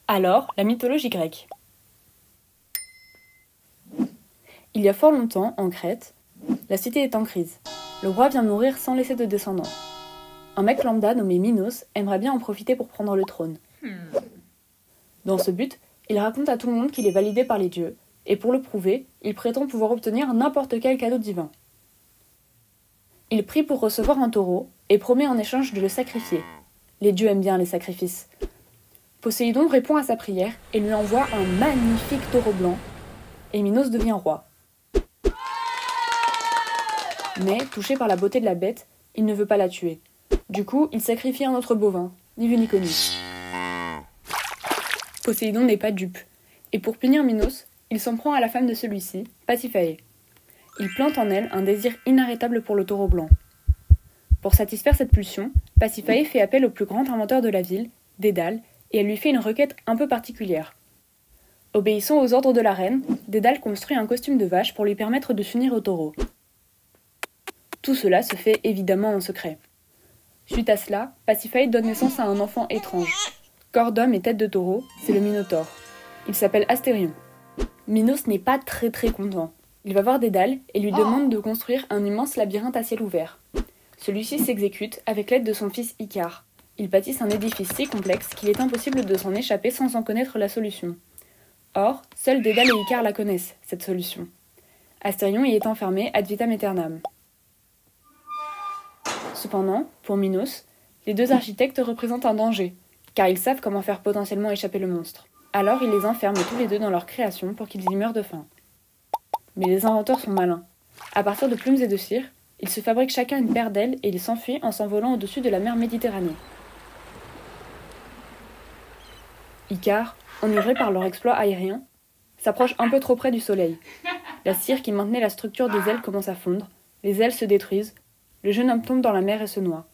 Alors, la mythologie grecque. Il y a fort longtemps, en Crète, la cité est en crise. Le roi vient de mourir sans laisser de descendants. Un mec lambda nommé Minos aimerait bien en profiter pour prendre le trône. Dans ce but, il raconte à tout le monde qu'il est validé par les dieux, et pour le prouver, il prétend pouvoir obtenir n'importe quel cadeau divin. Il prie pour recevoir un taureau, et promet en échange de le sacrifier. Les dieux aiment bien les sacrifices. Poséidon répond à sa prière et lui envoie un magnifique taureau blanc, et Minos devient roi. Mais, touché par la beauté de la bête, il ne veut pas la tuer. Du coup, il sacrifie un autre bovin, ni vu ni connu. Poséidon n'est pas dupe, et pour punir Minos, il s'en prend à la femme de celui-ci, Pasiphaë. Il plante en elle un désir inarrêtable pour le taureau blanc. Pour satisfaire cette pulsion, Pasiphaë fait appel au plus grand inventeur de la ville, Dédale, et elle lui fait une requête un peu particulière. Obéissant aux ordres de la reine, Dédale construit un costume de vache pour lui permettre de s'unir au taureau. Tout cela se fait évidemment en secret. Suite à cela, Pasiphaë donne naissance à un enfant étrange. Corps d'homme et tête de taureau, c'est le Minotaure. Il s'appelle Astérion. Minos n'est pas très content. Il va voir Dédale et lui demande de construire un immense labyrinthe à ciel ouvert. Celui-ci s'exécute avec l'aide de son fils Icare. Ils bâtissent un édifice si complexe qu'il est impossible de s'en échapper sans en connaître la solution. Or, seuls Dédale et Icare la connaissent, cette solution. Astérion y est enfermé ad vitam aeternam. Cependant, pour Minos, les deux architectes représentent un danger, car ils savent comment faire potentiellement échapper le monstre. Alors ils les enferment tous les deux dans leur création pour qu'ils y meurent de faim. Mais les inventeurs sont malins. À partir de plumes et de cire, ils se fabriquent chacun une paire d'ailes et ils s'enfuient en s'envolant au-dessus de la mer Méditerranée. Icare, enivré par leur exploit aérien, s'approche un peu trop près du soleil. La cire qui maintenait la structure des ailes commence à fondre, les ailes se détruisent, le jeune homme tombe dans la mer et se noie.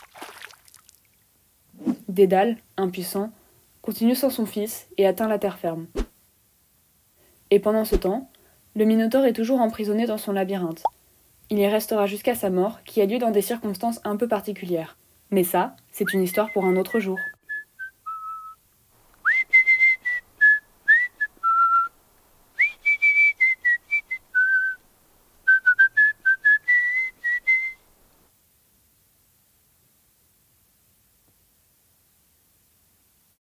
Dédale, impuissant, continue sans son fils et atteint la terre ferme. Et pendant ce temps, le Minotaure est toujours emprisonné dans son labyrinthe. Il y restera jusqu'à sa mort, qui a lieu dans des circonstances un peu particulières. Mais ça, c'est une histoire pour un autre jour.